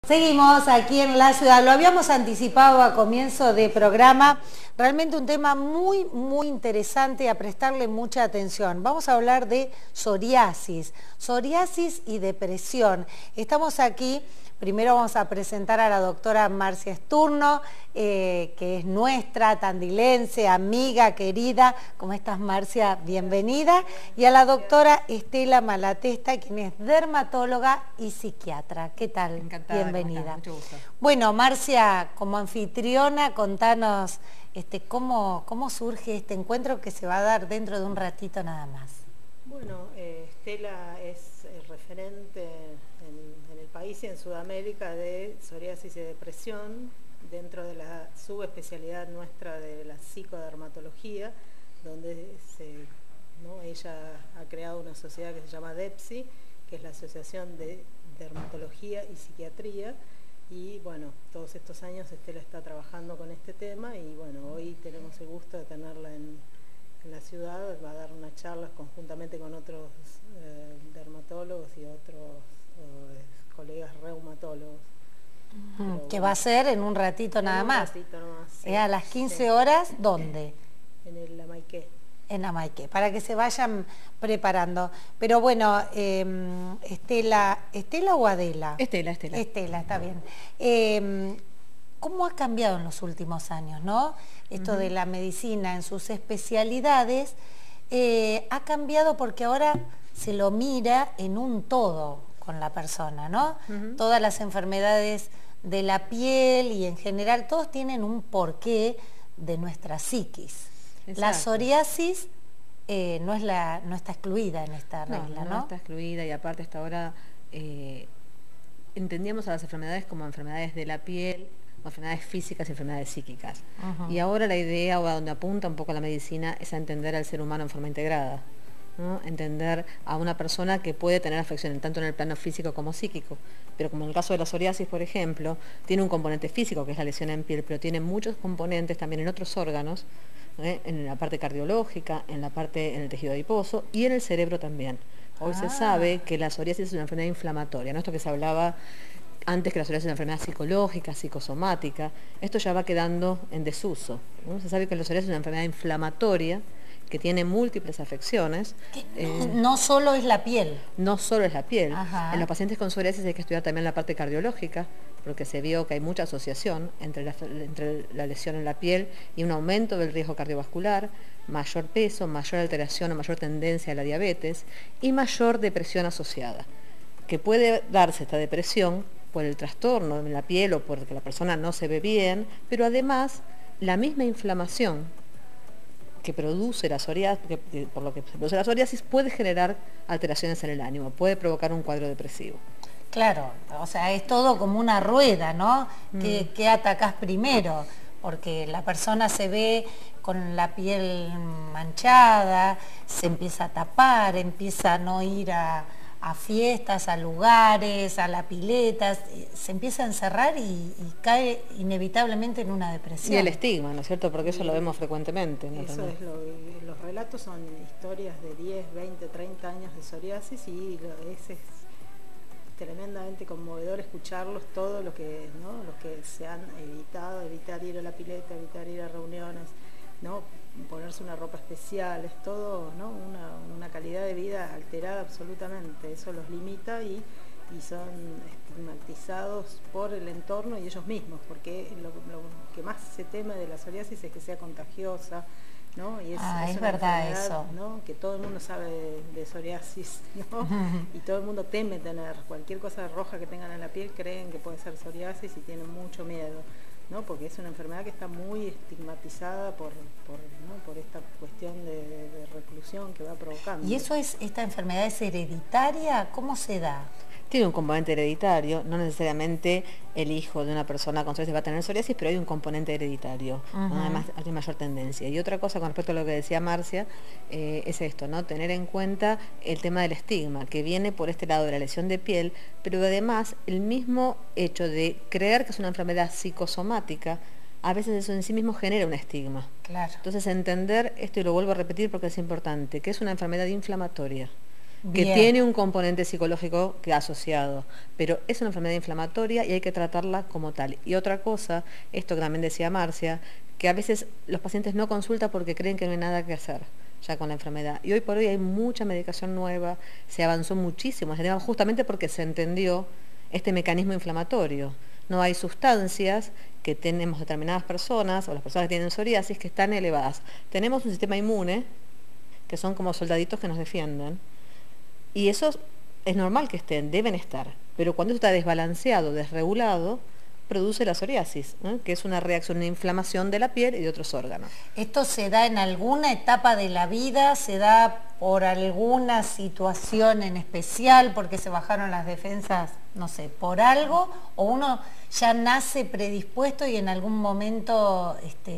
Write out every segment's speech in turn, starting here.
Seguimos aquí en la ciudad, lo habíamos anticipado a comienzo de programa, realmente un tema muy interesante a prestarle mucha atención. Vamos a hablar de psoriasis y depresión. Estamos aquí, primero vamos a presentar a la doctora Marcia Esturno, que es nuestra tandilense, amiga, querida. ¿Cómo estás, Marcia? Bienvenida. Y a la doctora Estela Malatesta, quien es dermatóloga y psiquiatra. ¿Qué tal? Encantada. Bienvenida. Mucho gusto. Bueno, Marcia, como anfitriona, contanos cómo surge este encuentro que se va a dar dentro de un ratito nada más. Bueno, Estela es referente en el país y en Sudamérica de psoriasis y depresión, dentro de la subespecialidad nuestra de la psicodermatología, donde ella ha creado una sociedad que se llama DEPSI, que es la Asociación de Dermatología y Psiquiatría, y bueno, todos estos años Estela está trabajando con este tema y bueno, hoy tenemos el gusto de tenerla en la ciudad. Va a dar unas charlas conjuntamente con otros dermatólogos y otros colegas reumatólogos. Que va a ser en un ratito nada más. Un ratito nomás, sí. A las 15 horas, ¿dónde? En el Amaiqué. En Amaiqué, para que se vayan preparando. Pero bueno, ¿Estela o Adela? Estela. Estela, está bien. ¿Cómo ha cambiado en los últimos años, no? Esto de la medicina en sus especialidades ha cambiado porque ahora se lo mira en un todo con la persona, ¿no? Todas las enfermedades de la piel y en general, todos tienen un porqué de nuestra psiquis. Exacto. La psoriasis no está excluida en esta regla, ¿no? No está excluida, y aparte hasta ahora entendíamos a las enfermedades como enfermedades de la piel, o enfermedades físicas y enfermedades psíquicas. Y ahora la idea, o a donde apunta un poco la medicina, es a entender al ser humano en forma integrada, ¿no? Entender a una persona que puede tener afecciones tanto en el plano físico como psíquico, pero como en el caso de la psoriasis, por ejemplo, tiene un componente físico que es la lesión en piel, pero tiene muchos componentes también en otros órganos, en la parte cardiológica, en el tejido adiposo y en el cerebro también. Hoy se sabe que la psoriasis es una enfermedad inflamatoria, ¿no? Esto que se hablaba antes, que la psoriasis es una enfermedad psicológica, psicosomática, esto ya va quedando en desuso, ¿no? Se sabe que la psoriasis es una enfermedad inflamatoria que tiene múltiples afecciones. No solo es la piel. No solo es la piel. Ajá. En los pacientes con psoriasis hay que estudiar también la parte cardiológica, porque se vio que hay mucha asociación entre la lesión en la piel y un aumento del riesgo cardiovascular, mayor peso, mayor alteración o mayor tendencia a la diabetes y mayor depresión asociada. Que puede darse esta depresión por el trastorno en la piel o porque la persona no se ve bien, pero además la misma inflamación que produce la psoriasis, por lo que se produce la psoriasis, puede generar alteraciones en el ánimo, puede provocar un cuadro depresivo. Claro, o sea, es todo como una rueda, ¿no? ¿Qué atacás primero? Porque la persona se ve con la piel manchada, se empieza a tapar, empieza a no ir a fiestas, a lugares, a la pileta, se empieza a encerrar y cae inevitablemente en una depresión. Y el estigma, ¿no es cierto? Porque eso lo vemos frecuentemente, ¿no? Eso es los relatos son historias de 10, 20, 30 años de psoriasis y es tremendamente conmovedor escucharlos, todos los que se han evitado, evitar ir a la pileta, evitar ir a reuniones, ¿no? Ponerse una ropa especial, es todo, ¿no? una calidad de vida alterada absolutamente. Eso los limita y son estigmatizados por el entorno y ellos mismos, porque lo que más se teme de la psoriasis es que sea contagiosa, ¿no? Y es verdad eso, ¿no? Que todo el mundo sabe de psoriasis, ¿no? Y todo el mundo teme tener cualquier cosa roja que tengan en la piel, creen que puede ser psoriasis y tienen mucho miedo, ¿no? Porque es una enfermedad que está muy estigmatizada por esta cuestión de reclusión que va provocando. ¿Y esta enfermedad es hereditaria? ¿Cómo se da? Tiene un componente hereditario, no necesariamente el hijo de una persona con psoriasis va a tener psoriasis, pero hay un componente hereditario, ¿no? Además hay mayor tendencia. Y otra cosa con respecto a lo que decía Marcia, es esto, ¿no? Tener en cuenta el tema del estigma, que viene por este lado de la lesión de piel, pero además el mismo hecho de creer que es una enfermedad psicosomática, a veces eso en sí mismo genera un estigma. Claro. Entonces entender esto, y lo vuelvo a repetir porque es importante, que es una enfermedad inflamatoria. que Bien. tiene un componente psicológico que ha asociado, pero es una enfermedad inflamatoria y hay que tratarla como tal. Y otra cosa, esto que también decía Marcia, que a veces los pacientes no consultan porque creen que no hay nada que hacer ya con la enfermedad. Y hoy por hoy hay mucha medicación nueva, se avanzó muchísimo, justamente porque se entendió este mecanismo inflamatorio. No hay sustancias que tenemos determinadas personas, o las personas que tienen psoriasis, que están elevadas. Tenemos un sistema inmune, que son como soldaditos que nos defienden, y esos es normal que estén, deben estar. Pero cuando eso está desbalanceado, desregulado, produce la psoriasis, que es una reacción, una inflamación de la piel y de otros órganos. ¿Esto se da en alguna etapa de la vida? ¿Se da por alguna situación en especial? ¿Porque se bajaron las defensas, no sé, por algo? ¿O uno ya nace predispuesto y en algún momento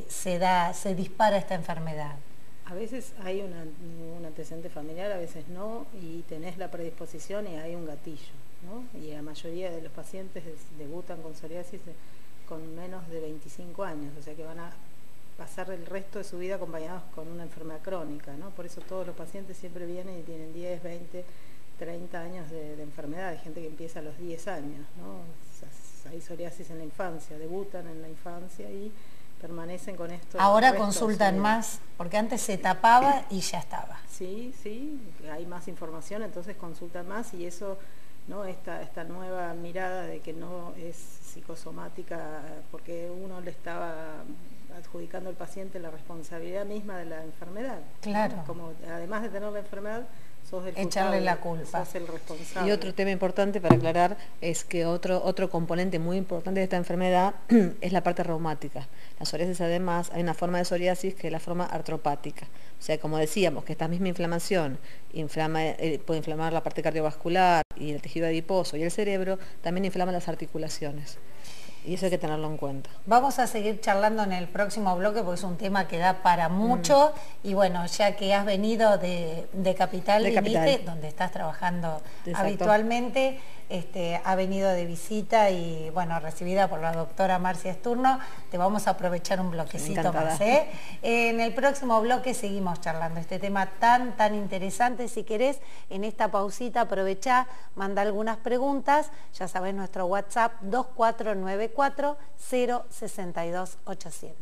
se dispara esta enfermedad? A veces hay un antecedente familiar, a veces no, y tenés la predisposición y hay un gatillo, ¿no? Y la mayoría de los pacientes debutan con psoriasis con menos de 25 años, o sea que van a pasar el resto de su vida acompañados con una enfermedad crónica, ¿no? Por eso todos los pacientes siempre vienen y tienen 10, 20, 30 años de enfermedad. Hay gente que empieza a los 10 años, ¿no? O sea, hay psoriasis en la infancia, debutan en la infancia y permanecen con esto. Ahora consultan más, porque antes se tapaba y ya estaba. Sí, hay más información, entonces consultan más y eso, ¿no? Esta nueva mirada de que no es psicosomática, porque uno le estaba adjudicando al paciente la responsabilidad misma de la enfermedad. Claro. ¿No? Como además de tener la enfermedad, sos el culpable, echarle la culpa. sos el responsable. Y otro tema importante para aclarar es que otro componente muy importante de esta enfermedad es la parte reumática. La psoriasis, además, hay una forma de psoriasis que es la forma artropática. O sea, como decíamos, que esta misma inflamación puede inflamar la parte cardiovascular y el tejido adiposo y el cerebro, también inflama las articulaciones. Y eso hay que tenerlo en cuenta. Vamos a seguir charlando en el próximo bloque porque es un tema que da para mucho. Y bueno, ya que has venido de Capital Límite, donde estás trabajando habitualmente, ha venido de visita y bueno, recibida por la doctora Marcia Sturno, te vamos a aprovechar un bloquecito más. En el próximo bloque seguimos charlando este tema tan interesante. Si querés, en esta pausita aprovechá, manda algunas preguntas. Ya sabés, nuestro WhatsApp 2494 062 800.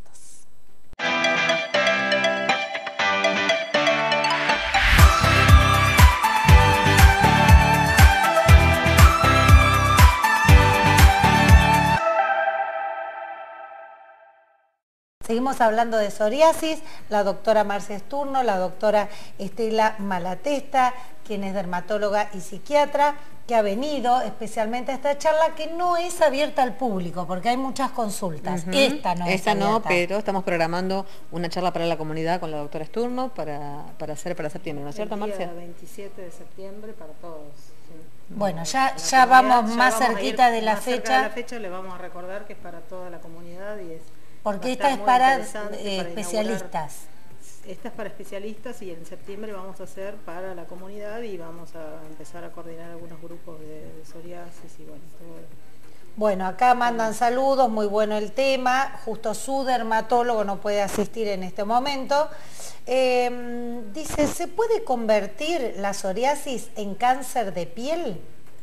Seguimos hablando de psoriasis, la doctora Marcia Sturno, la doctora Estela Malatesta, quien es dermatóloga y psiquiatra, que ha venido especialmente a esta charla que no es abierta al público, porque hay muchas consultas. Esta no es abierta. Pero estamos programando una charla para la comunidad con la doctora Sturno para hacer para septiembre, ¿no es cierto, Marcia? El 27 de septiembre para todos. Sí. Bueno, ya vamos más cerquita de la fecha. Cerca de la fecha le vamos a recordar que es para toda la comunidad y es... Porque esta es para especialistas. Esta es para especialistas y en septiembre vamos a hacer para la comunidad y vamos a empezar a coordinar algunos grupos de psoriasis y bueno, todo. Bueno, acá mandan saludos, muy bueno el tema. Justo su dermatólogo no puede asistir en este momento. Dice, ¿se puede convertir la psoriasis en cáncer de piel?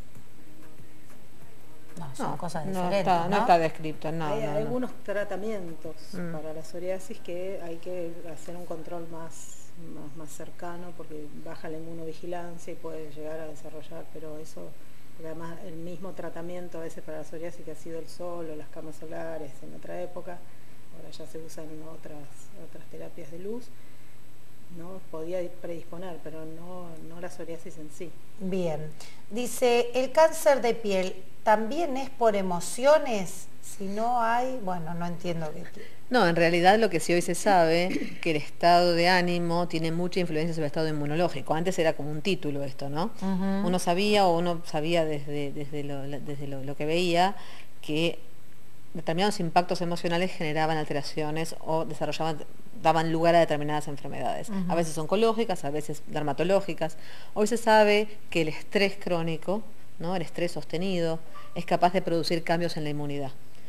No, son cosas diferentes, no está descrito. Hay algunos tratamientos para la psoriasis que hay que hacer un control más cercano porque baja la inmunovigilancia y puede llegar a desarrollar, pero eso, además el mismo tratamiento a veces para la psoriasis que ha sido el sol o las camas solares en otra época, ahora ya se usan otras terapias de luz, ¿no? Podía predisponer, pero no la psoriasis en sí. Bien. Dice, ¿el cáncer de piel también es por emociones? Si no hay, bueno, no entiendo qué. No, en realidad lo que sí hoy se sabe, que el estado de ánimo tiene mucha influencia sobre el estado inmunológico. Antes era como un título esto, ¿no? Uno sabía desde lo que veía que determinados impactos emocionales generaban alteraciones o daban lugar a determinadas enfermedades, a veces oncológicas, a veces dermatológicas. Hoy se sabe que el estrés crónico, ¿no? El estrés sostenido, es capaz de producir cambios en la inmunidad.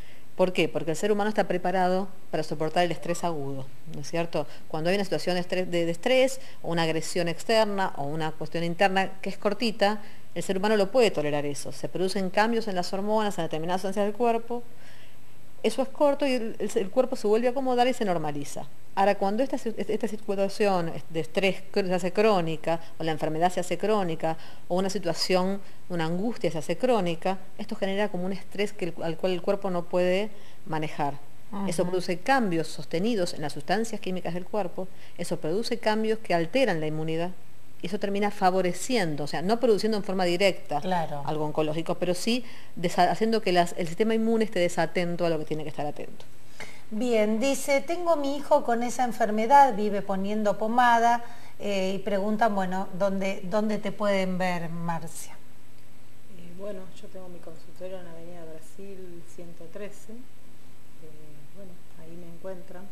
¿Por qué? Porque el ser humano está preparado para soportar el estrés agudo, ¿no es cierto? Cuando hay una situación de estrés, o una agresión externa, o una cuestión interna que es cortita, el ser humano lo puede tolerar eso. Se producen cambios en las hormonas, en determinadas sustancias del cuerpo. Eso es corto y el cuerpo se vuelve a acomodar y se normaliza. Ahora, cuando esta situación de estrés se hace crónica, o la enfermedad se hace crónica, o una situación, una angustia se hace crónica, esto genera como un estrés al cual el cuerpo no puede manejar. Eso produce cambios sostenidos en las sustancias químicas del cuerpo, eso produce cambios que alteran la inmunidad, y eso termina favoreciendo, o sea, no produciendo en forma directa algo oncológico, pero sí haciendo que el sistema inmune esté desatento a lo que tiene que estar atento. Bien, dice, tengo mi hijo con esa enfermedad, vive poniendo pomada, y preguntan, bueno, ¿dónde te pueden ver, Marcia? Bueno, yo tengo mi consultorio en Avenida Brasil 113, bueno, ahí me encuentran.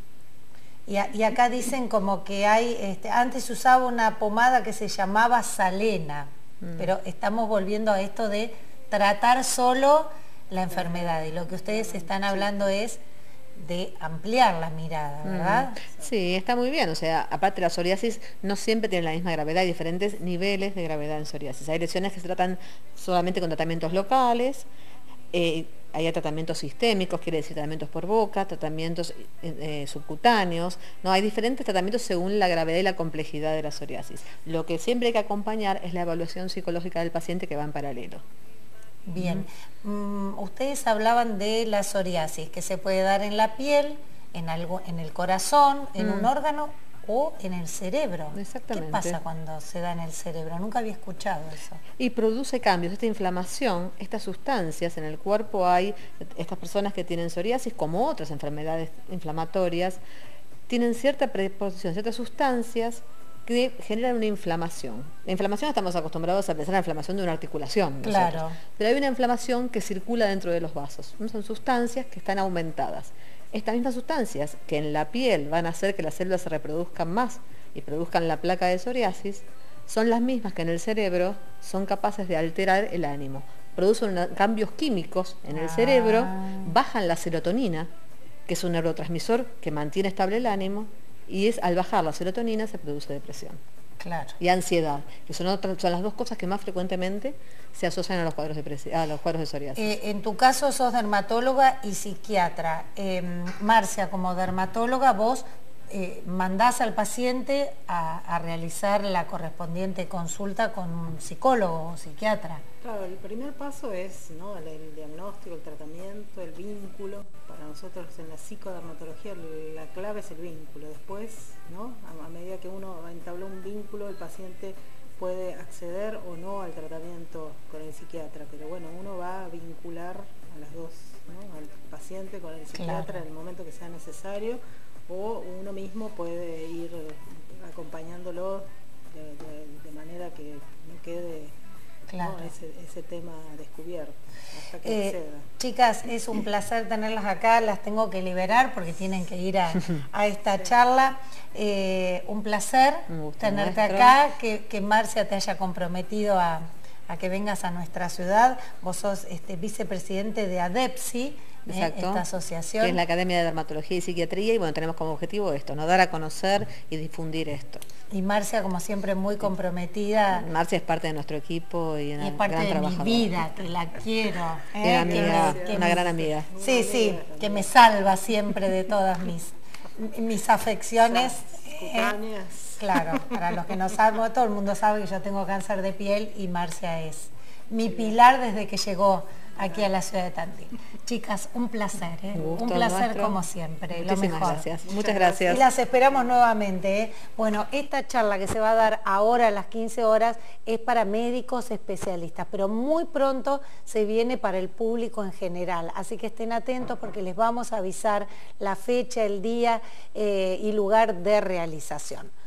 Y acá dicen como que hay, antes se usaba una pomada que se llamaba Salena, pero estamos volviendo a esto de tratar solo la enfermedad, y lo que ustedes están hablando es de ampliar la mirada, ¿verdad? Sí, está muy bien, o sea, aparte la psoriasis no siempre tiene la misma gravedad, hay diferentes niveles de gravedad en psoriasis. Hay lesiones que se tratan solamente con tratamientos locales, hay tratamientos sistémicos, quiere decir tratamientos por boca, tratamientos subcutáneos, no, hay diferentes tratamientos según la gravedad y la complejidad de la psoriasis. Lo que siempre hay que acompañar es la evaluación psicológica del paciente, que va en paralelo. Bien, ustedes hablaban de la psoriasis, que se puede dar en la piel, en el corazón, en un órgano o en el cerebro. Exactamente. ¿Qué pasa cuando se da en el cerebro? Nunca había escuchado eso. Y produce cambios, esta inflamación, estas sustancias en el cuerpo. Hay estas personas que tienen psoriasis, como otras enfermedades inflamatorias, tienen cierta predisposición, ciertas sustancias que generan una inflamación. La inflamación, estamos acostumbrados a pensar en la inflamación de una articulación, claro, pero hay una inflamación que circula dentro de los vasos. Son sustancias que están aumentadas. Estas mismas sustancias que en la piel van a hacer que las células se reproduzcan más y produzcan la placa de psoriasis, son las mismas que en el cerebro son capaces de alterar el ánimo. Producen cambios químicos en el cerebro, bajan la serotonina, que es un neurotransmisor que mantiene estable el ánimo, y al bajar la serotonina se produce depresión. Claro. Y ansiedad, que son las dos cosas que más frecuentemente se asocian a los cuadros de psoriasis. En tu caso sos dermatóloga y psiquiatra. Marcia, como dermatóloga, vos mandás al paciente a realizar la correspondiente consulta con un psicólogo o psiquiatra. Claro, el primer paso es, ¿no?, el diagnóstico, el tratamiento, el vínculo. Para nosotros en la psicodermatología la clave es el vínculo. Después, ¿no?, a medida que uno entabló un vínculo, el paciente puede acceder o no al tratamiento con el psiquiatra, pero bueno, uno va a vincular a las dos, ¿no?, al paciente con el psiquiatra en el momento que sea necesario, o uno mismo puede ir acompañándolo de manera que no quede ese tema descubierto hasta que acceda. Chicas, es un placer tenerlas acá, las tengo que liberar porque tienen que ir a esta charla. Un placer tenerte acá, que Marcia te haya comprometido a que vengas a nuestra ciudad. Vos sos vicepresidente de ADEPSI, esta asociación. Que es la Academia de Dermatología y Psiquiatría, y bueno, tenemos como objetivo esto, ¿no?, dar a conocer y difundir esto. Y Marcia, como siempre, muy comprometida. Marcia es parte de nuestro equipo y es parte de mi vida, que la quiero. Una gran amiga. Sí, sí, que me salva siempre de todas mis afecciones. Claro, para los que no saben, todo el mundo sabe que yo tengo cáncer de piel y Marcia es mi pilar desde que llegó aquí a la ciudad de Tandil. Chicas, un placer, un placer como siempre. Muchísimas lo mejor. Gracias. Muchas gracias. Y las esperamos nuevamente. Bueno, esta charla que se va a dar ahora a las 15 horas es para médicos especialistas, pero muy pronto se viene para el público en general. Así que estén atentos porque les vamos a avisar la fecha, el día y lugar de realización.